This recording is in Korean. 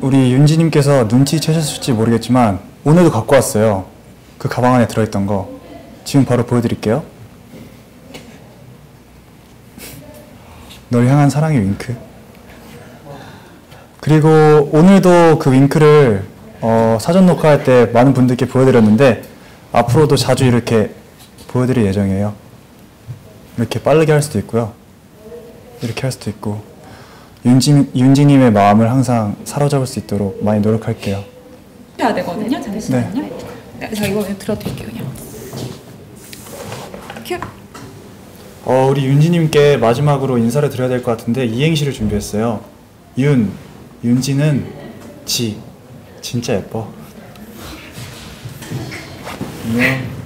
우리 윤지님께서 눈치채셨을지 모르겠지만 오늘도 갖고 왔어요. 그 가방 안에 들어있던 거. 지금 바로 보여드릴게요. 널 향한 사랑의 윙크. 그리고 오늘도 그 윙크를 사전 녹화할 때 많은 분들께 보여드렸는데 앞으로도 자주 이렇게 보여드릴 예정이에요. 이렇게 빠르게 할 수도 있고요. 이렇게 할 수도 있고 윤지님의 마음을 항상 사로잡을 수 있도록 많이 노력할게요. 해야 되거든요. 잠시만요. 네. 네, 저 이거 들어드릴게요. 그냥. 큐. 우리 윤지님께 마지막으로 인사를 드려야 될 것 같은데 이행시를 준비했어요. 윤지는 진짜 예뻐. 안녕.